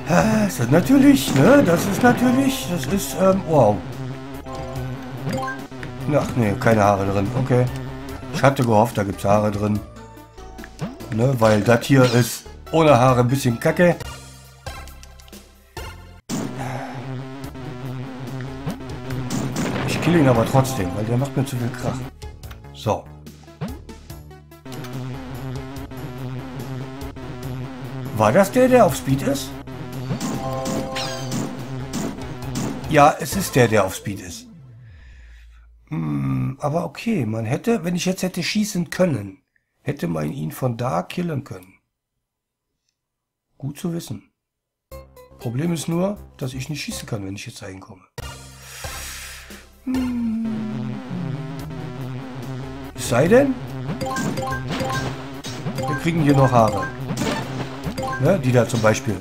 Das ist natürlich, ne? Das ist, wow. Ach, nee, keine Haare drin. Okay. Ich hatte gehofft, da gibt es Haare drin. Ne, weil das hier ist ohne Haare ein bisschen kacke. Ich kill ihn aber trotzdem, weil der macht mir zu viel Krach. So. War das der auf Speed ist? Ja, es ist der auf Speed ist. Aber okay, man hätte, wenn ich jetzt hätte schießen können, hätte man ihn von da killen können. Gut zu wissen. Problem ist nur, dass ich nicht schießen kann, wenn ich jetzt reinkomme. Es sei denn, wir kriegen hier noch Haare. Ne, die da zum Beispiel.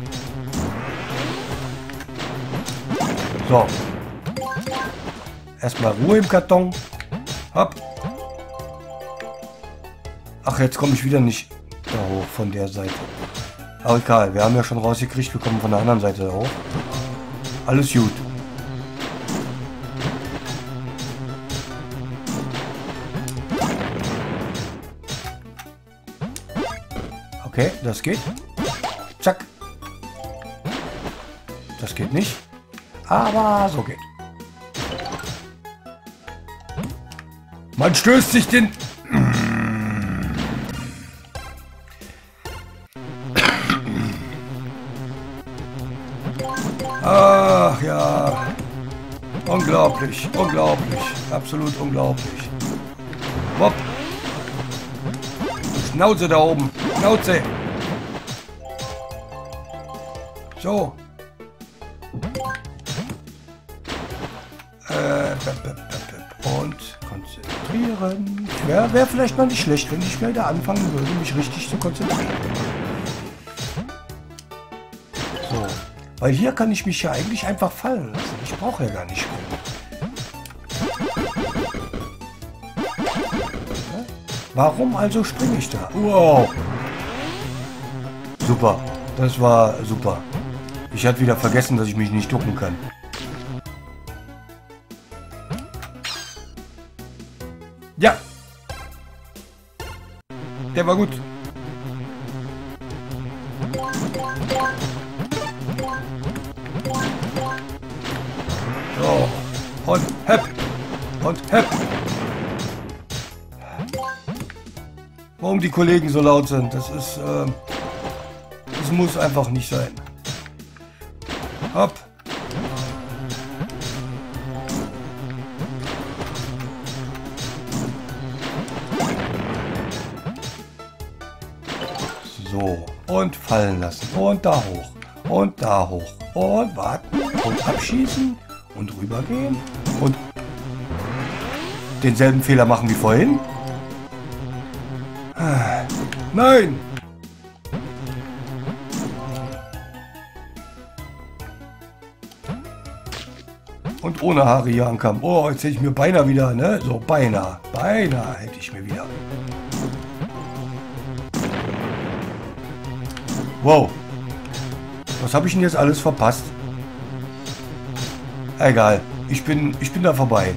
So. Erstmal Ruhe im Karton. Hopp. Ach, jetzt komme ich wieder nicht da hoch von der Seite. Aber egal, wir haben ja schon rausgekriegt, wir kommen von der anderen Seite da hoch. Alles gut. Okay, das geht. Zack. Das geht nicht. Aber so geht. Man stößt sich den... Ach ja. Unglaublich, unglaublich. Absolut unglaublich. Wupp. Schnauze da oben. Schnauze. So. Und konzentrieren. Wäre vielleicht mal nicht schlecht, wenn ich wieder anfangen würde, mich richtig zu konzentrieren. So. Weil hier kann ich mich ja eigentlich einfach fallen lassen. Ich brauche ja gar nicht springen. Warum also springe ich da? Wow. Super. Das war super. Ich hatte wieder vergessen, dass ich mich nicht ducken kann. Ja. Der war gut. So. Und hepp. Und hepp. Warum die Kollegen so laut sind, das ist, das muss einfach nicht sein. Hopp. So, und fallen lassen. Und da hoch. Und da hoch. Und warten. Und abschießen. Und rübergehen. Und denselben Fehler machen wie vorhin. Nein! Und ohne Haare hier ankam. Oh, jetzt hätte ich mir beinahe wieder, ne? So, beinahe. Beinahe hätte ich mir wieder. Wow. Was habe ich denn jetzt alles verpasst? Egal. Ich bin da vorbei.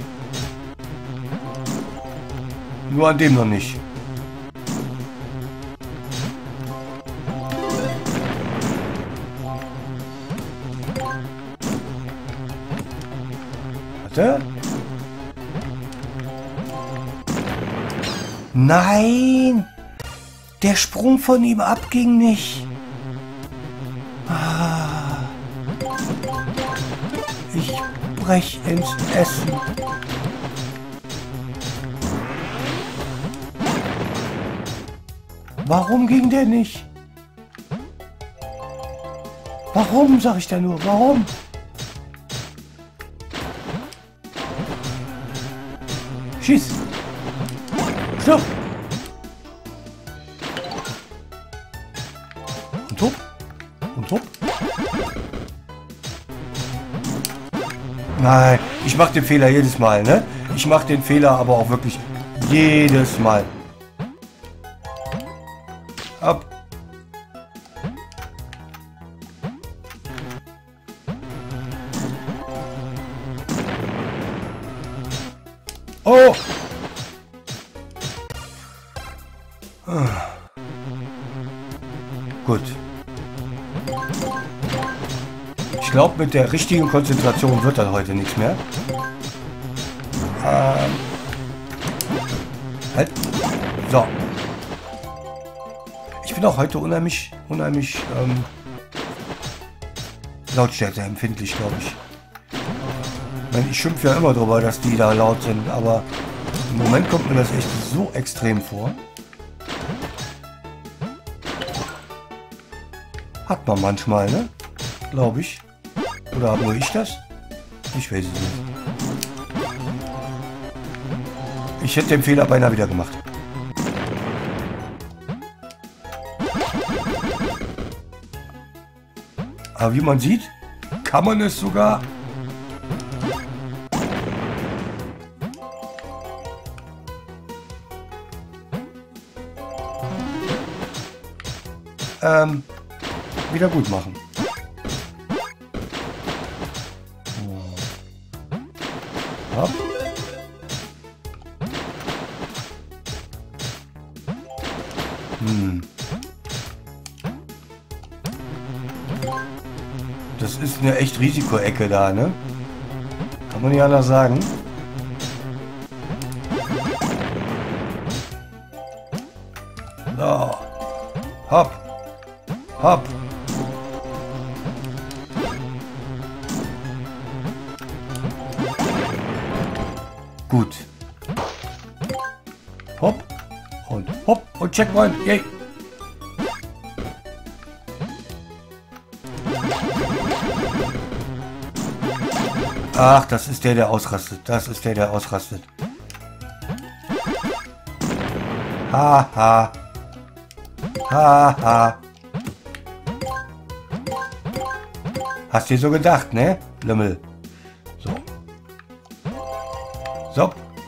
Nur an dem noch nicht. Warte. Nein! Der Sprung von ihm ab ging nicht. Ich brech ins Essen. Warum ging der nicht? Warum, sag ich da nur? Warum? Schieß! Stopp! Und hopp! Und hopp! Nein, ich mache den Fehler jedes Mal, ne? Ich mache den Fehler aber auch wirklich jedes Mal. Ab. Oh! Gut. Ich glaube, mit der richtigen Konzentration wird das heute nichts mehr. Halt. So. Ich bin auch heute unheimlich lautstärkeempfindlich, glaube ich. Ich schimpfe ja immer drüber, dass die da laut sind, aber im Moment kommt mir das echt so extrem vor. Hat man manchmal, ne? Glaube ich. Oder habe nur ich das? Ich weiß es nicht. Ich hätte den Fehler beinahe wieder gemacht. Aber wie man sieht, kann man es sogar. Wieder gut machen. Hopp. Das ist eine echt Risikoecke da, ne? Kann man nicht anders sagen. So. Hopp. Hopp. Gut. Hopp. Und hopp. Und Checkpoint. Yay. Ach, das ist der ausrastet. Das ist der ausrastet. Haha. Haha. Hast dir so gedacht, ne? Lümmel. So. So.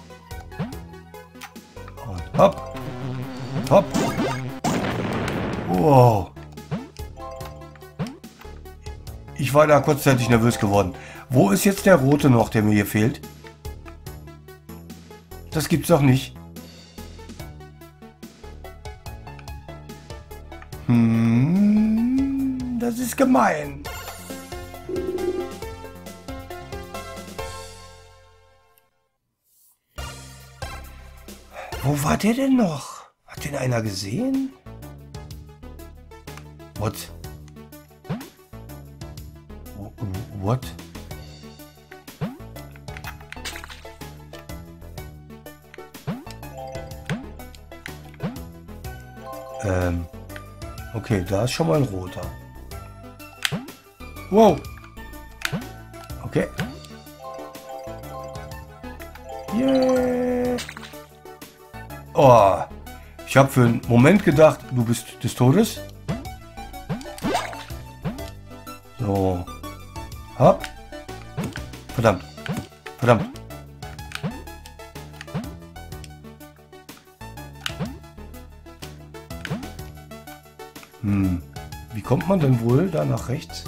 Und hopp. Hopp. Wow. Ich war da kurzzeitig nervös geworden. Wo ist jetzt der rote noch, der mir hier fehlt? Das gibt's doch nicht. Das ist gemein. Wo war der denn noch? Hat den einer gesehen? What? What? Okay, da ist schon mal ein roter. Wow. Okay. Yeah. Oh. Ich habe für einen Moment gedacht, du bist des Todes. So. Hopp. Verdammt. Verdammt. Wie kommt man denn wohl da nach rechts?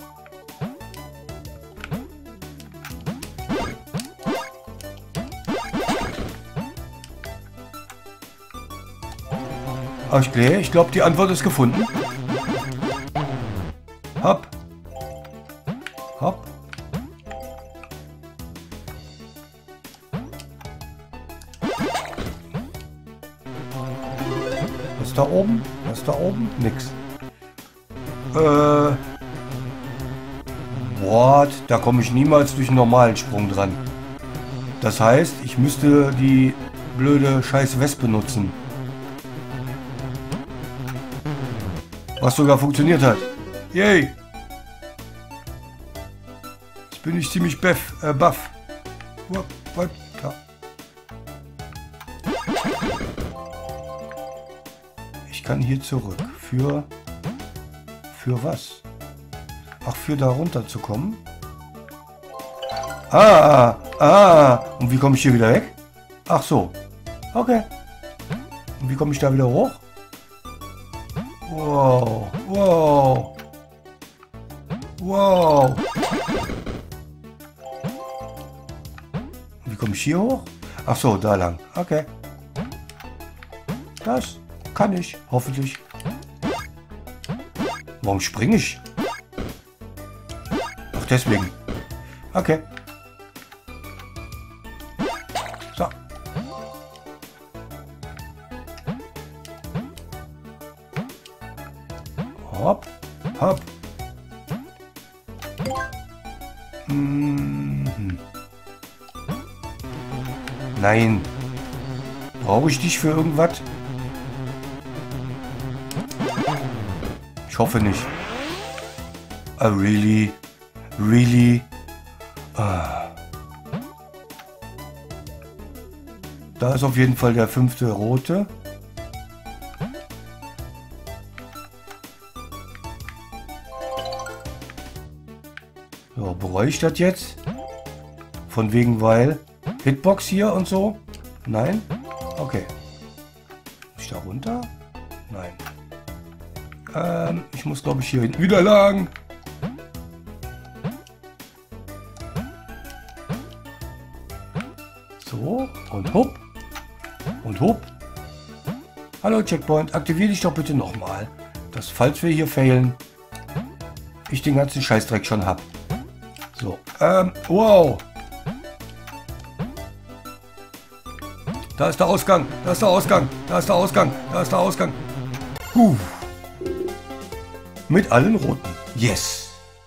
Ich glaube, die Antwort ist gefunden. Hopp. Hopp. Was da oben? Was da oben? Nix. What? Da komme ich niemals durch einen normalen Sprung dran. Das heißt, ich müsste die blöde scheiß Wespe nutzen. Was sogar funktioniert hat. Yay! Jetzt bin ich ziemlich baff. What? Ich kann hier zurück. Für was? Ach, für da runter zu kommen? Und wie komme ich hier wieder weg? Ach so. Okay. Und wie komme ich da wieder hoch? Wow. Wie komme ich hier hoch? Ach so, da lang. Okay. Das kann ich, hoffentlich. Warum springe ich? Ach, deswegen. Okay. So. Hopp, hopp. Nein. Brauche ich dich für irgendwas? Ich hoffe nicht. Really? Really? Ah. Da ist auf jeden Fall der 5. rote. So, bereue ich das jetzt? Von wegen, weil Hitbox hier und so? Nein? Okay. Muss ich da runter? Nein. Ich muss, glaube ich, hier hinten wieder lang. So, und hopp. Und hopp. Hallo, Checkpoint. Aktiviere dich doch bitte nochmal. Dass, falls wir hier failen, ich den ganzen Scheißdreck schon hab. So, wow. Da ist der Ausgang. Da ist der Ausgang. Da ist der Ausgang. Da ist der Ausgang. Mit allen roten. Yes.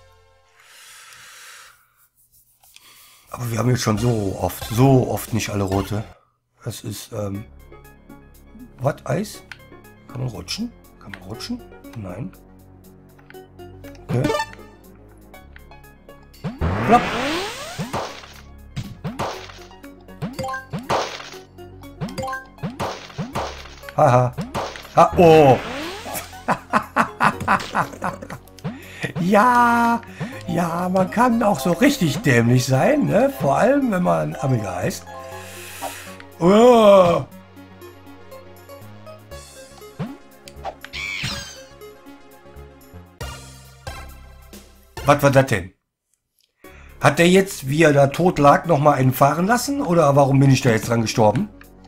Aber wir haben jetzt schon so oft nicht alle rote. Das ist, was? Eis? Kann man rutschen? Kann man rutschen? Nein. Okay. Plopp. Haha. Ha, oh. Ja, ja, man kann auch so richtig dämlich sein, ne? Vor allem, wenn man Amiga heißt. Oh. Was war das denn? Hat der jetzt, wie er da tot lag, nochmal einen fahren lassen? Oder warum bin ich da jetzt dran gestorben?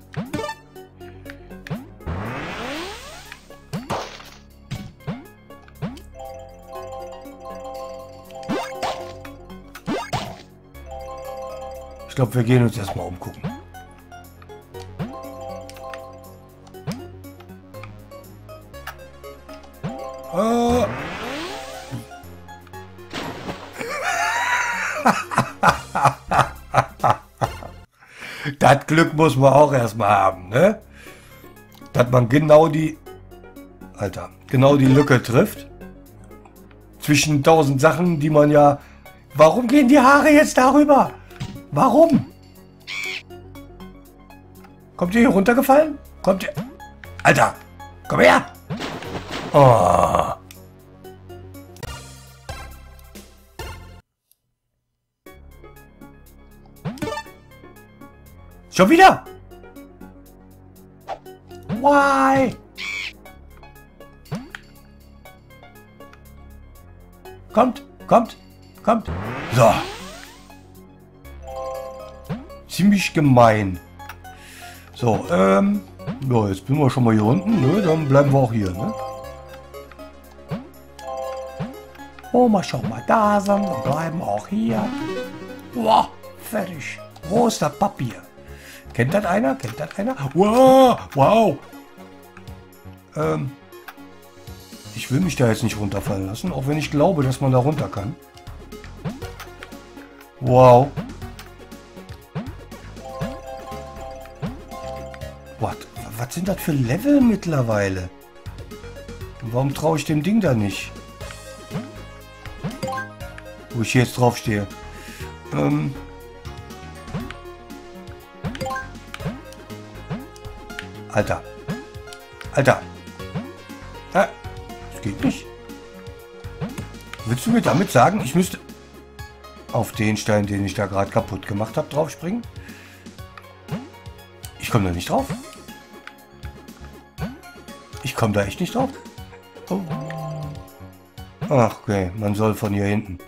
Ich glaube, wir gehen uns erstmal umgucken. Das Glück muss man auch erstmal haben, ne? Dass man genau die... Alter, genau die Lücke trifft. Zwischen 1000 Sachen, die man ja... Warum gehen die Haare jetzt darüber? Warum? Kommt ihr hier runtergefallen? Kommt ihr... Alter, komm her! Oh. Schon wieder? Why? Kommt, kommt, kommt. So. Ziemlich gemein. So, ja, jetzt sind wir schon mal hier unten, ne? Dann bleiben wir auch hier, ne? Wo wir schon mal da sind, dann bleiben wir auch hier. Wow, fertig. Wo ist das Papier? Kennt das einer? Kennt das einer? Wow, wow. Ich will mich da jetzt nicht runterfallen lassen, auch wenn ich glaube, dass man da runter kann. Wow. Was sind das für Level mittlerweile? Und warum traue ich dem Ding da nicht? Wo ich hier jetzt drauf stehe. Alter. Alter. Das geht nicht. Willst du mir damit sagen, ich müsste auf den Stein, den ich da gerade kaputt gemacht habe, drauf springen? Ich komme da nicht drauf. Ich komme da echt nicht drauf. Oh. Ach, okay. Man soll von hier hinten.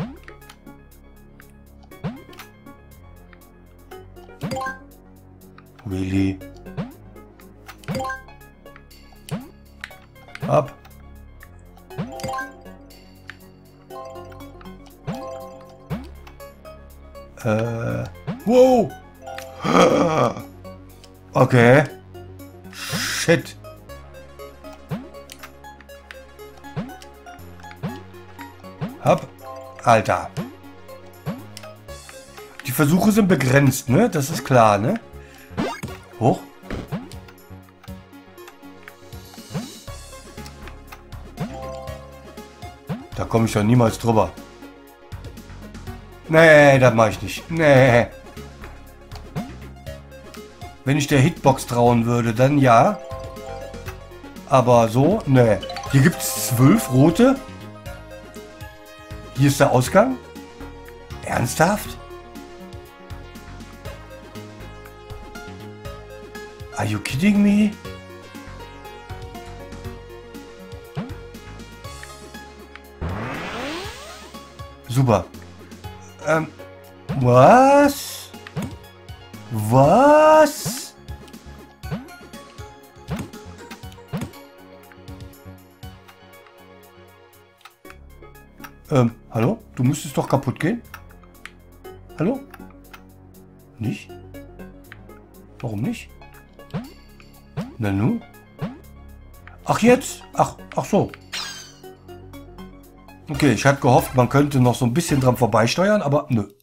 Really? Ab. Wow. Okay. Shit. Hab. Alter. Die Versuche sind begrenzt, ne? Das ist klar, ne? Hoch. Da komme ich doch niemals drüber. Nee, das mache ich nicht. Nee. Wenn ich der Hitbox trauen würde, dann ja. Aber so, nee. Hier gibt es 12 rote. Hier ist der Ausgang. Ernsthaft? Are you kidding me? Super. Was? Was? Hallo? Du müsstest doch kaputt gehen? Hallo? Nicht? Warum nicht? Na nun? Ach jetzt? Ach so. Okay, ich hatte gehofft, man könnte noch so ein bisschen dran vorbeisteuern, aber nö.